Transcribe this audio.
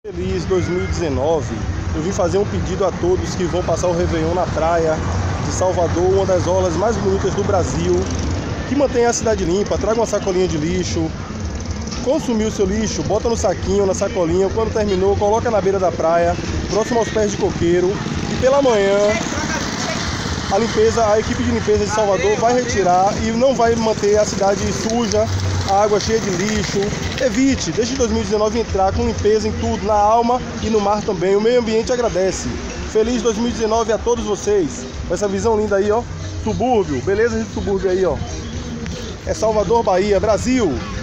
Feliz 2019. Eu vim fazer um pedido a todos que vão passar o Réveillon na praia de Salvador, uma das orlas mais bonitas do Brasil, que mantenha a cidade limpa. Traga uma sacolinha de lixo, consumiu o seu lixo, bota no saquinho, na sacolinha, quando terminou, coloca na beira da praia, próximo aos pés de coqueiro, e pela manhã a equipe de limpeza de Salvador vai retirar e não vai manter a cidade suja, a água cheia de lixo. Evite, deixe 2019 entrar com limpeza em tudo, na alma e no mar também. O meio ambiente agradece. Feliz 2019 a todos vocês. Com essa visão linda aí, ó. Subúrbio, beleza de subúrbio aí, ó. É Salvador, Bahia, Brasil.